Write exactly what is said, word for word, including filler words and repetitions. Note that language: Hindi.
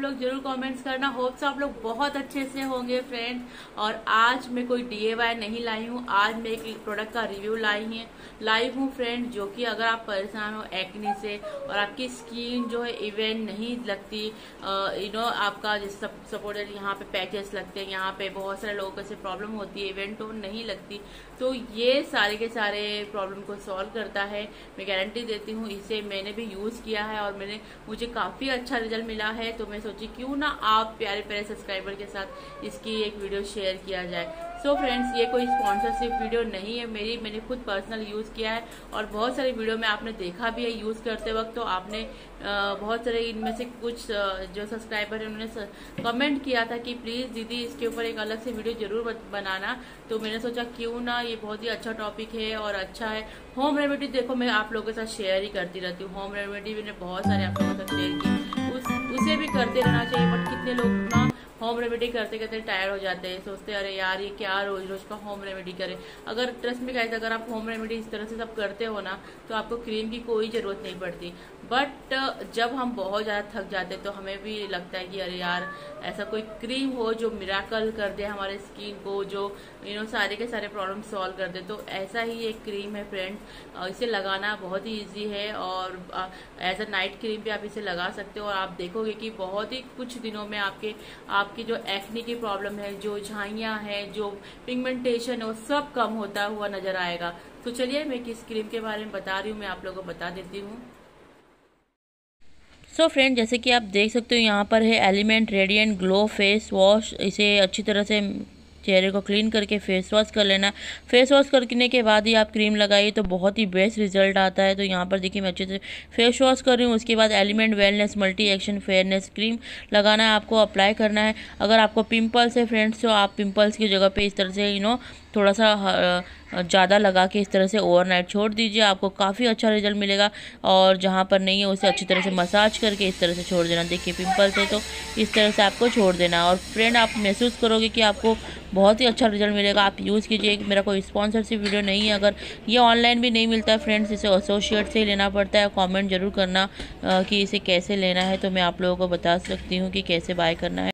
लोग जरूर कमेंट्स करना। होप्स आप लोग बहुत अच्छे से होंगे फ्रेंड्स। और आज मैं कोई डीआईवाई नहीं लाई हूँ, आज मैं एक प्रोडक्ट का रिव्यू लाई है लाई हूँ फ्रेंड, जो कि अगर आप परेशान हो एक्ने से और आपकी स्किन जो है इवन नहीं लगती, यू नो आपका जैसे सपोर्ट यहाँ पे पैचेस लगते हैं, यहाँ पे बहुत सारे लोगों को ऐसे प्रॉब्लम होती है, इवेंट टोन नहीं लगती, तो ये सारे के सारे प्रॉब्लम को सॉल्व करता है। मैं गारंटी देती हूँ, इसे मैंने भी यूज किया है और मैंने मुझे काफी अच्छा रिजल्ट मिला है। तो मैं सोची क्यों ना आप प्यारे प्यारे सब्सक्राइबर के साथ इसकी एक वीडियो शेयर किया जाए। सो so फ्रेंड्स, ये कोई स्पॉन्सरशिप वीडियो नहीं है मेरी, मैंने खुद पर्सनल यूज किया है और बहुत सारी वीडियो में आपने देखा भी है यूज करते वक्त। तो आपने बहुत सारे इनमें से कुछ जो सब्सक्राइबर है उन्होंने कमेंट किया था कि प्लीज दीदी इसके ऊपर एक अलग से वीडियो जरूर बनाना। तो मैंने सोचा क्यों ना, ये बहुत ही अच्छा टॉपिक है और अच्छा है। होम रेमेडी देखो मैं आप लोगों के साथ शेयर ही करती रहती हूँ, होम रेमेडी मैंने बहुत सारे आप लोगों के साथ शेयर की, उस, उसे भी करते रहना चाहिए। बट कितने लोग ना होम रेमेडी करते करते टायर हो जाते हैं, सोचते हैं अरे यार ये क्या रोज रोज का होम रेमेडी करे। अगर ट्रस्ट में गाइस, अगर आप होम रेमेडी इस तरह से सब करते हो ना, तो आपको क्रीम की कोई जरूरत नहीं पड़ती। बट जब हम बहुत ज्यादा थक जाते हैं तो हमें भी लगता है कि अरे यार ऐसा कोई क्रीम हो जो मिराकल कर दे हमारे स्किन को, जो यू नो सारे के सारे प्रॉब्लम सॉल्व कर दे। तो ऐसा ही एक क्रीम है फ्रेंड्स, इसे लगाना बहुत ही इजी है और एज अ नाइट क्रीम भी आप इसे लगा सकते हो और आप देखोगे कि बहुत ही कुछ दिनों में आपके आपकी जो एक्ने की प्रॉब्लम है, जो झाइयां हैं, जो पिगमेंटेशन है, वो सब कम होता हुआ नजर आएगा। तो चलिए मैं किस क्रीम के बारे में बता रही हूँ, मैं आप लोगों को बता देती हूँ। सो so फ्रेंड, जैसे कि आप देख सकते हो यहाँ पर है Element radiant glow face wash. इसे अच्छी तरह से चेहरे को क्लीन करके फेस वॉश कर लेना। फेस वॉश करने के बाद ही आप क्रीम लगाइए तो बहुत ही बेस्ट रिजल्ट आता है। तो यहाँ पर देखिए मैं अच्छे से फेस वॉश कर रही हूँ। उसके बाद Element wellness multi action fairness cream लगाना है, आपको अप्लाई करना है। अगर आपको पिंपल्स है फ्रेंड्स, तो आप पिंपल्स की जगह पे इस तरह से यू नो थोड़ा सा ज़्यादा लगा के इस तरह से ओवरनाइट छोड़ दीजिए, आपको काफ़ी अच्छा रिजल्ट मिलेगा। और जहाँ पर नहीं है उसे अच्छी तरह से मसाज करके इस तरह से छोड़ देना। देखिए पिंपल्स है तो इस तरह से आपको छोड़ देना और फ्रेंड आप महसूस करोगे कि आपको बहुत ही अच्छा रिजल्ट मिलेगा। आप यूज़ कीजिए। मेरा कोई स्पॉन्सरशिप वीडियो नहीं है, अगर ये ऑनलाइन भी नहीं मिलता है फ्रेंड्स, इसे एसोसिएट से ही लेना पड़ता है। कमेंट जरूर करना कि इसे कैसे लेना है, तो मैं आप लोगों को बता सकती हूँ कि कैसे बाय करना है।